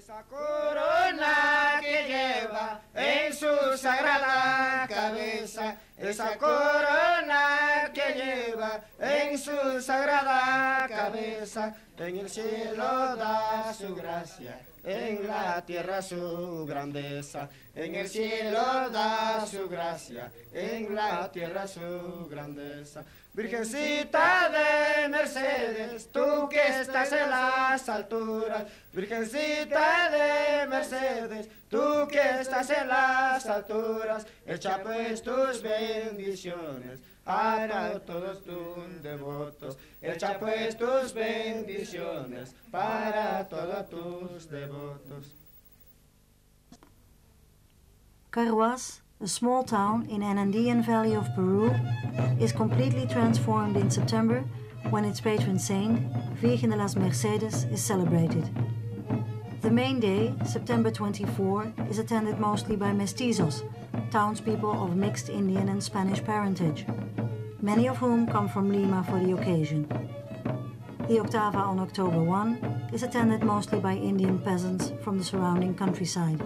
Esa corona que lleva en su sagrada cabeza, esa corona que lleva en su sagrada cabeza, en el cielo da su gracia, en la tierra su grandeza, en el cielo da su gracia, en la tierra su grandeza. Virgencita de Mercedes, tú que estás en las alturas, Virgencita de Mercedes, tú que estás en las alturas, echa pues tus bendiciones para todos tus devotos, echa pues tus bendiciones para todos tus devotos. Carhuaz, a small town in an Andean valley of Peru, is completely transformed in September when its patron saint, Virgen de las Mercedes, is celebrated. The main day, September 24, is attended mostly by mestizos, townspeople of mixed Indian and Spanish parentage, many of whom come from Lima for the occasion. The Octava on October 1 is attended mostly by Indian peasants from the surrounding countryside.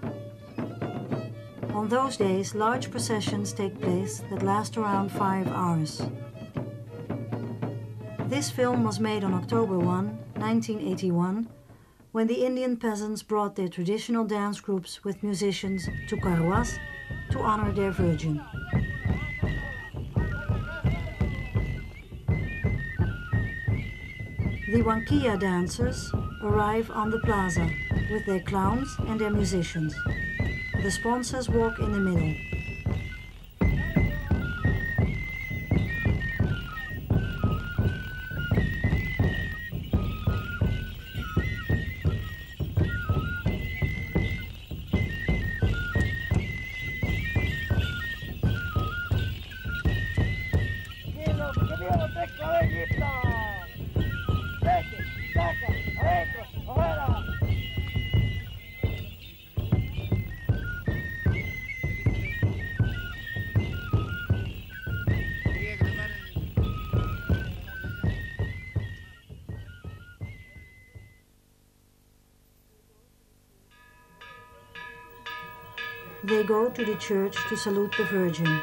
On those days, large processions take place that last around 5 hours. This film was made on October 1, 1981, when the Indian peasants brought their traditional dance groups with musicians to Carhuaz to honor their Virgin. The Huanquilla dancers arrive on the plaza with their clowns and their musicians. The sponsors walk in the middle. They go to the church to salute the Virgin.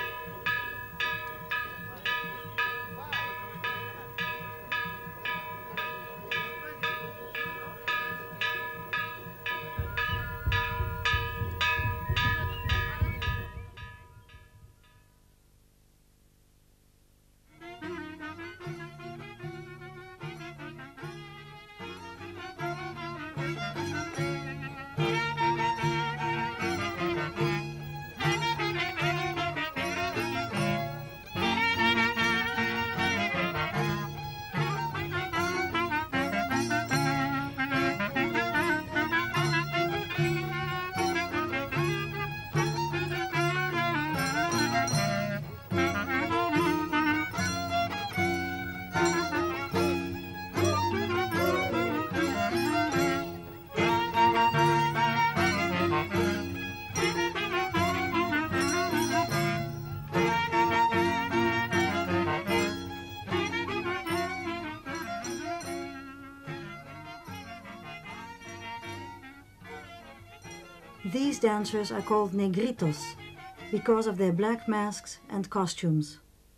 These dancers are called negritos because of their black masks and costumes.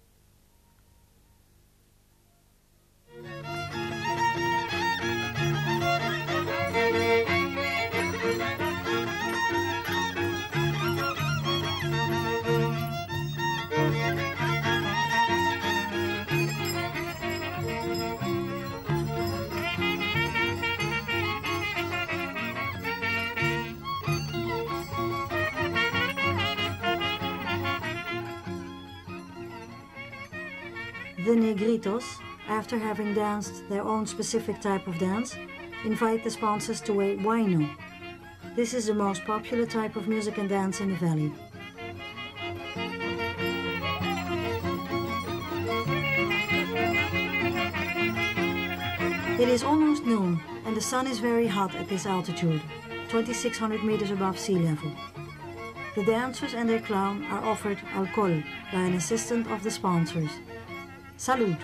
The negritos, after having danced their own specific type of dance, invite the sponsors to a huayno. This is the most popular type of music and dance in the valley. It is almost noon and the sun is very hot at this altitude, 2,600 meters above sea level. The dancers and their clown are offered alcohol by an assistant of the sponsors. Salud!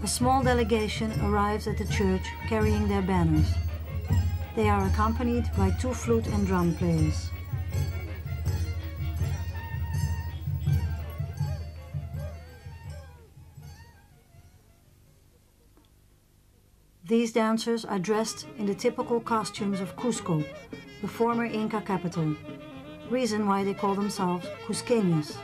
A small delegation arrives at the church carrying their banners. They are accompanied by 2 flute and drum players. These dancers are dressed in the typical costumes of Cusco, the former Inca capital, reason why they call themselves Cusqueños.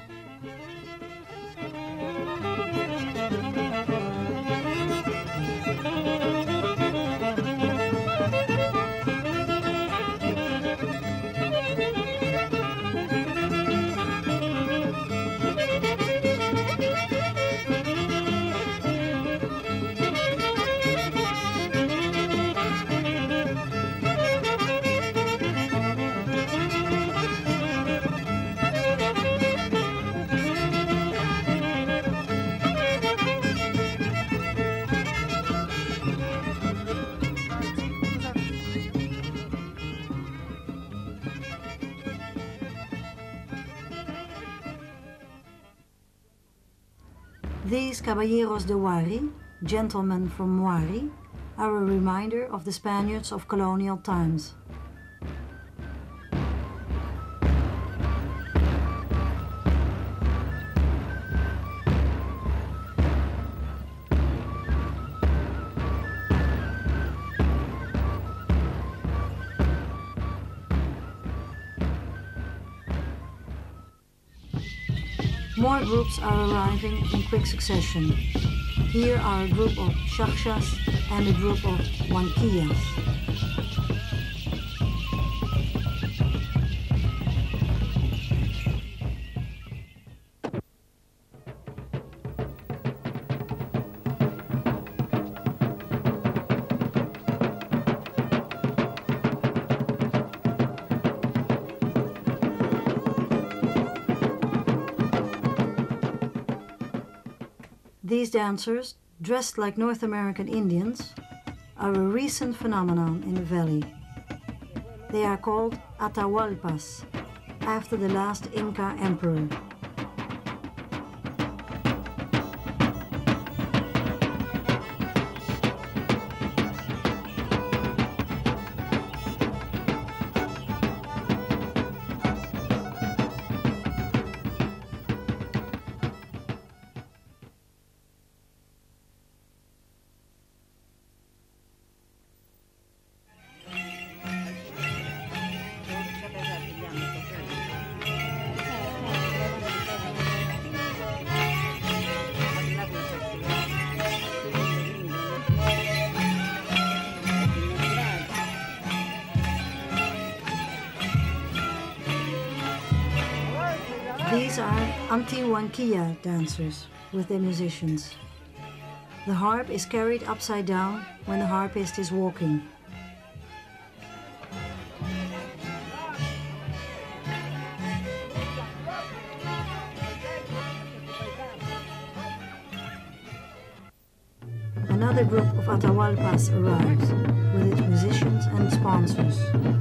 These caballeros de Huari, gentlemen from Huari, are a reminder of the Spaniards of colonial times. More groups are arriving in quick succession. Here are a group of Chachas and a group of Huanquillas. These dancers, dressed like North American Indians, are a recent phenomenon in the valley. They are called Atahualpas, after the last Inca emperor. These are anti-Huanquilla dancers with their musicians. The harp is carried upside down when the harpist is walking. Another group of Atahualpas arrives with its musicians and sponsors.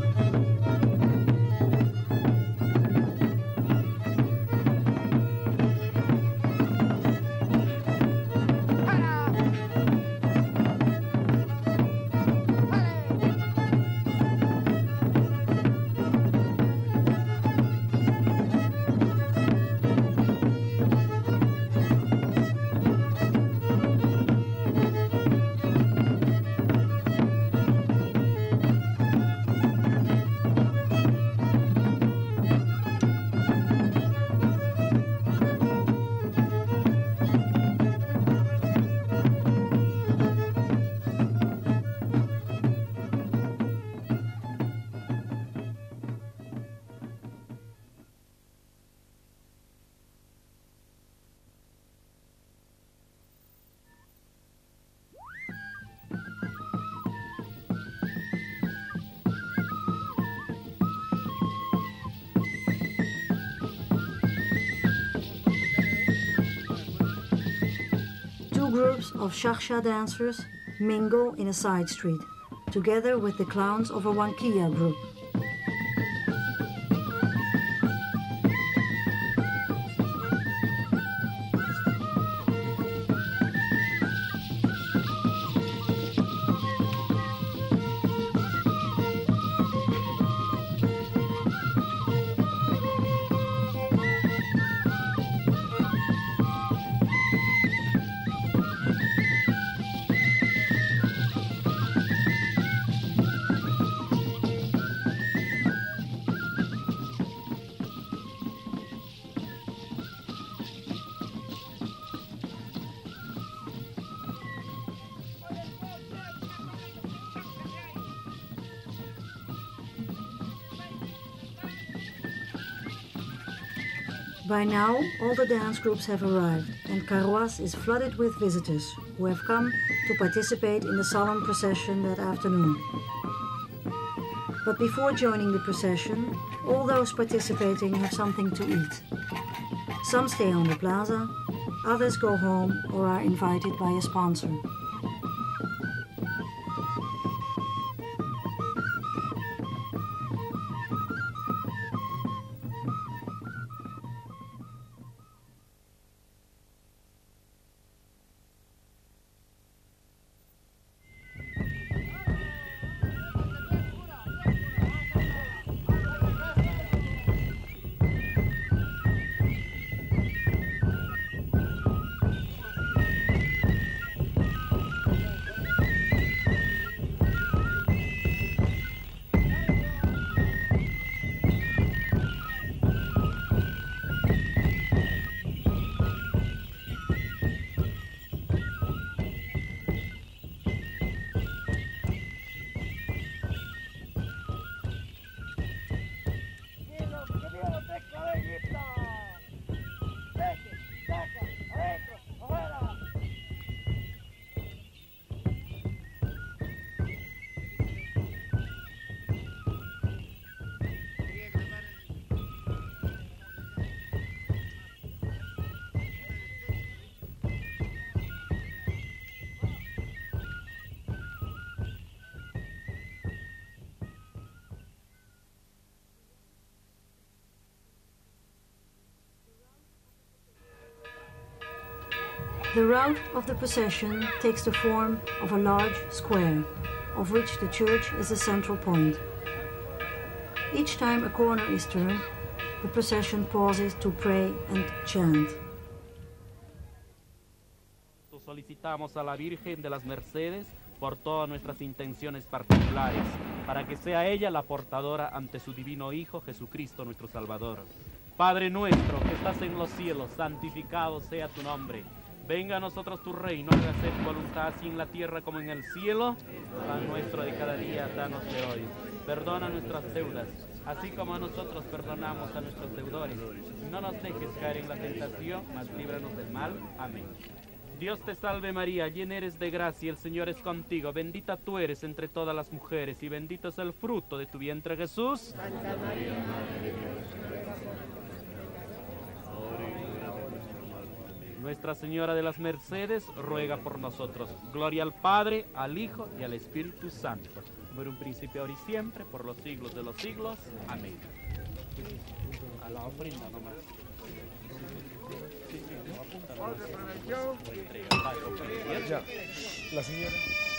Two groups of Chachas dancers mingle in a side street, together with the clowns of a Huanquilla group. By now, all the dance groups have arrived, and Carhuaz is flooded with visitors who have come to participate in the solemn procession that afternoon. But before joining the procession, all those participating have something to eat. Some stay on the plaza, others go home or are invited by a sponsor. The route of the procession takes the form of a large square, of which the church is the central point. Each time a corner is turned, the procession pauses to pray and chant. Solicitamos a la Virgen de las Mercedes por todas nuestras intenciones particulares, para que sea ella la portadora ante su divino Hijo Jesucristo nuestro Salvador. Padre nuestro que estás en los cielos, santificado sea tu nombre. Venga a nosotros tu reino, hágase tu voluntad así en la tierra como en el cielo. Pan nuestro de cada día, danos de hoy. Perdona nuestras deudas, así como nosotros perdonamos a nuestros deudores. No nos dejes caer en la tentación, mas líbranos del mal. Amén. Dios te salve María, llena eres de gracia, el Señor es contigo. Bendita tú eres entre todas las mujeres y bendito es el fruto de tu vientre Jesús. Santa María, Madre de Dios, Nuestra Señora de las Mercedes ruega por nosotros. Gloria al Padre, al Hijo y al Espíritu Santo. Por un principio, ahora y siempre, por los siglos de los siglos. Amén. A la ofrenda nomás. Ya, la señora.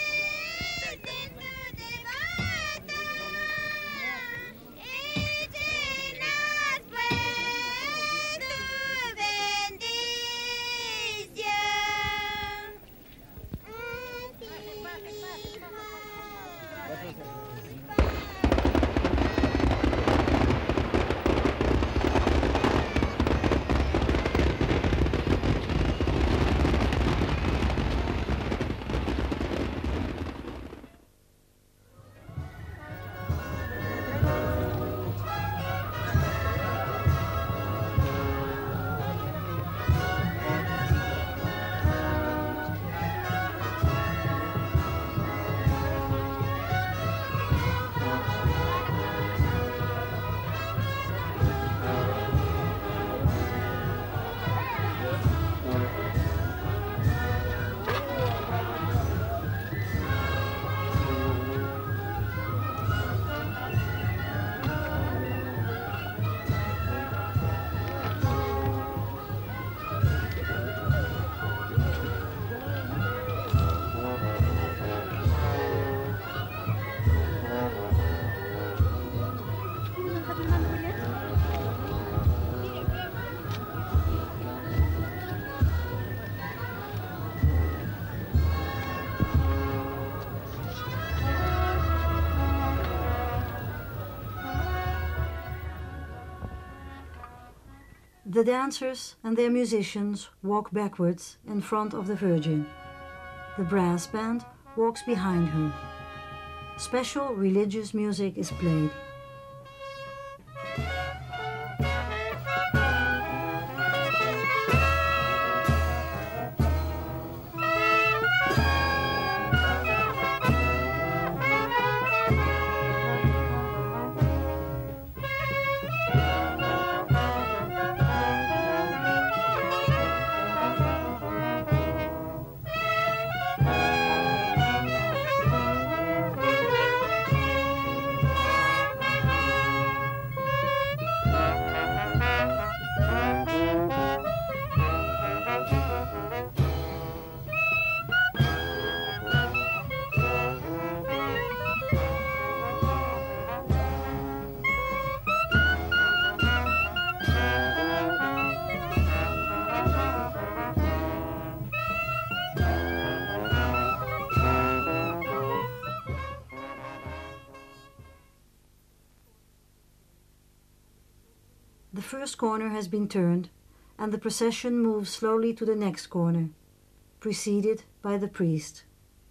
The dancers and their musicians walk backwards in front of the Virgin. The brass band walks behind her. Special religious music is played. first corner has been turned, and the procession moves slowly to the next corner, preceded by the priest.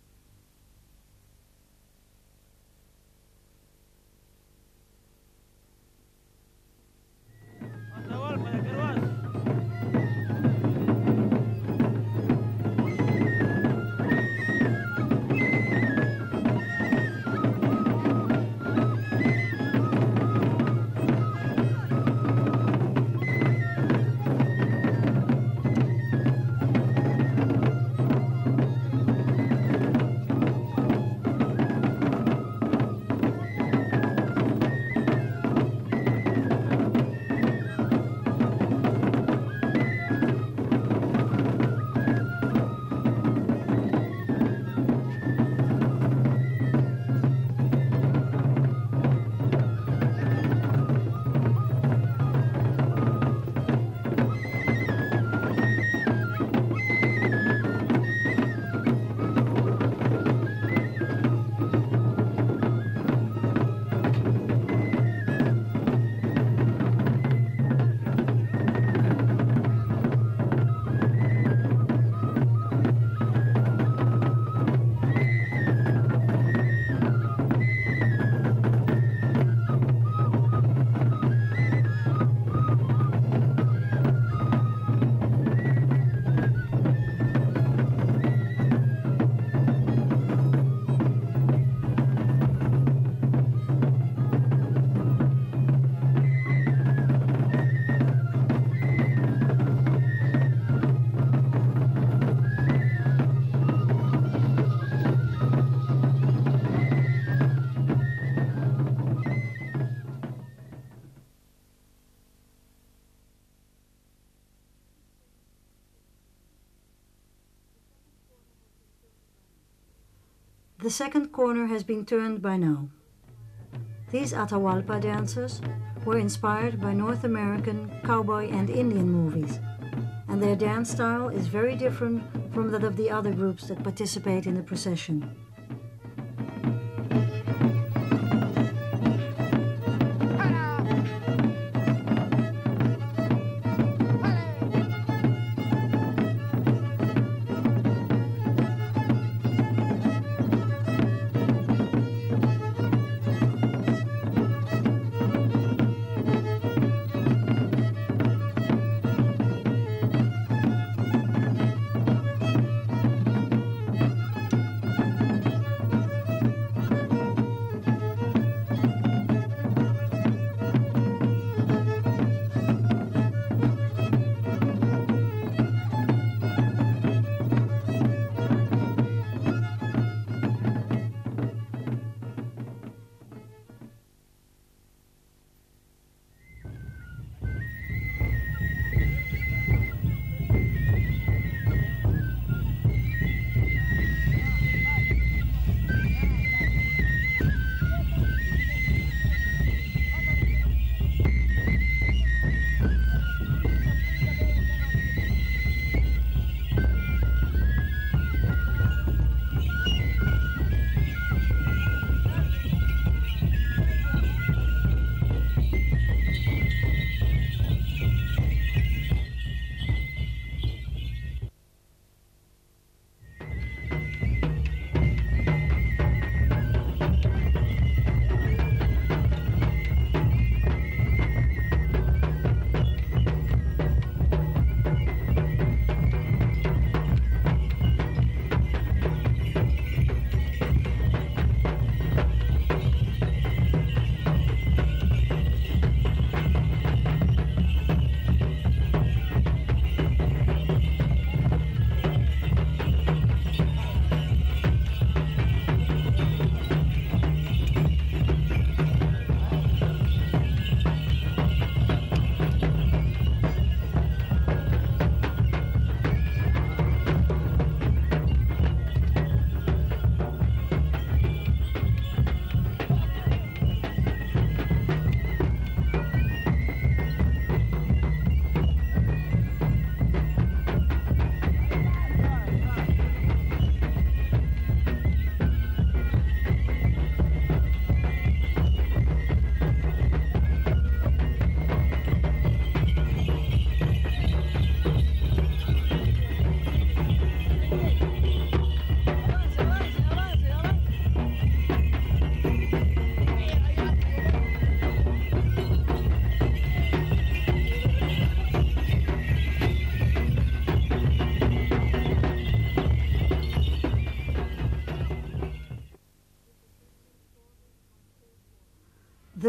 The second corner has been turned by now. These Atahualpa dancers were inspired by North American cowboy and Indian movies, and their dance style is very different from that of the other groups that participate in the procession.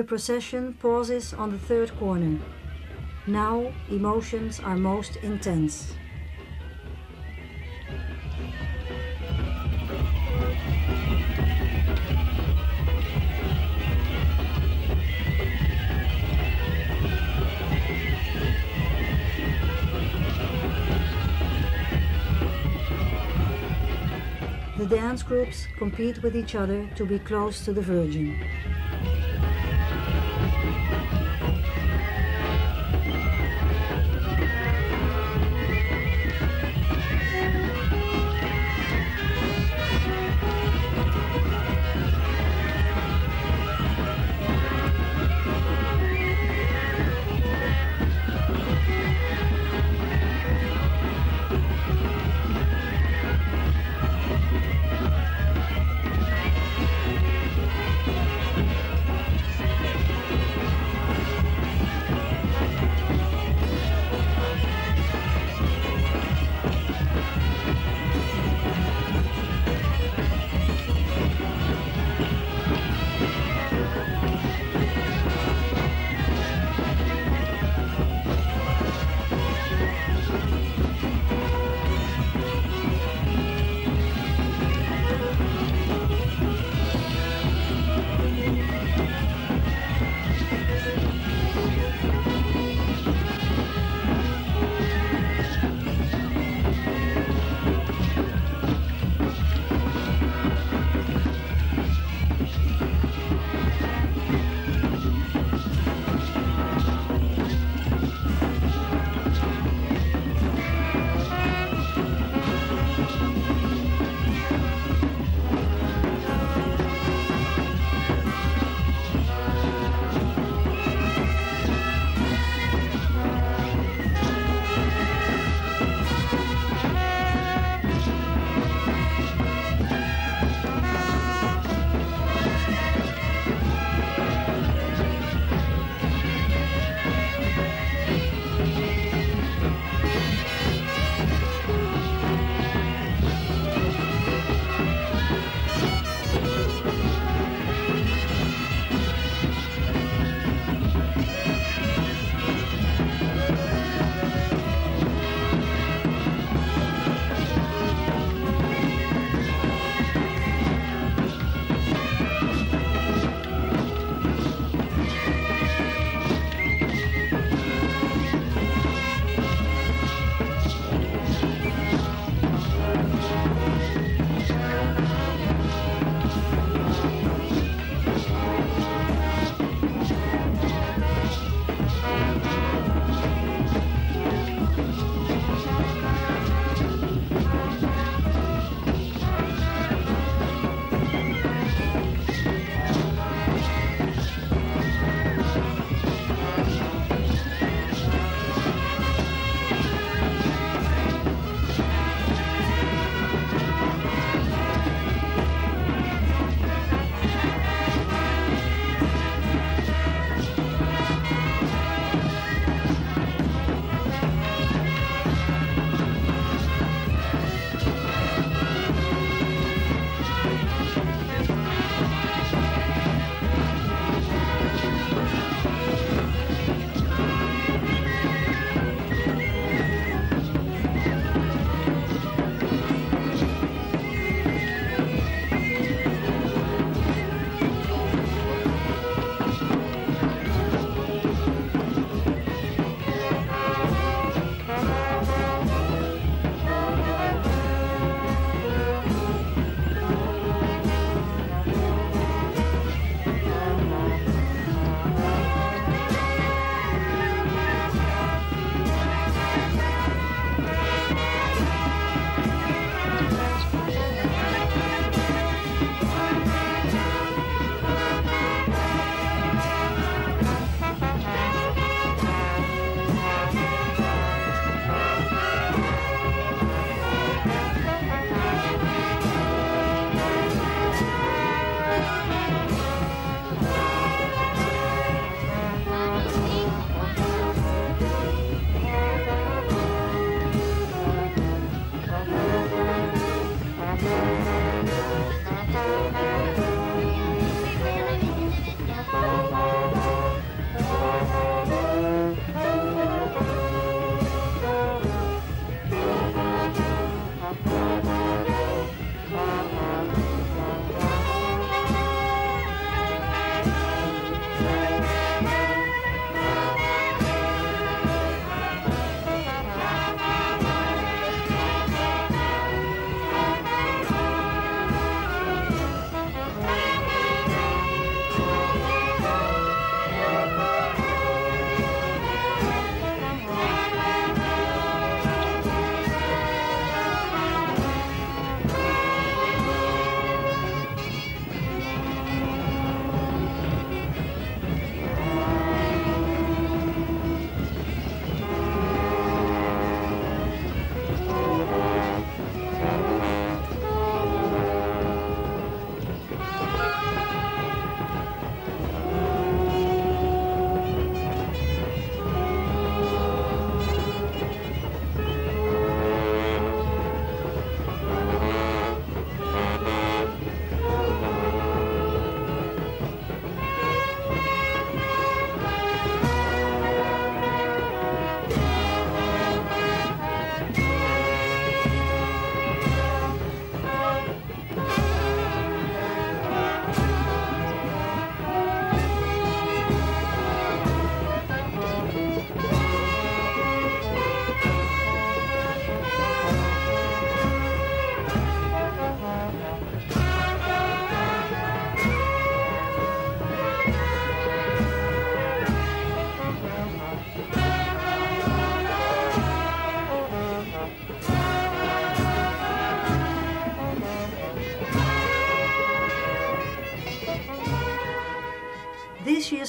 The procession pauses on the third corner. Now emotions are most intense. The dance groups compete with each other to be close to the Virgin.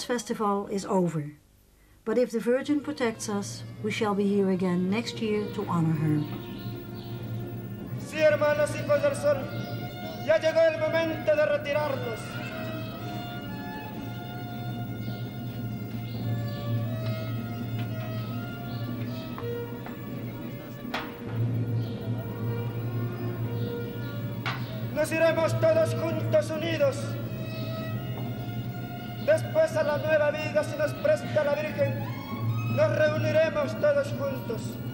this festival is over. But if the Virgin protects us, we shall be here again next year to honor her. Sí, hermanos hijos del sol, ya llegó el momento de retirarnos. Nos iremos todos juntos unidos. Después a la nueva vida, si nos presta la Virgen, nos reuniremos todos juntos.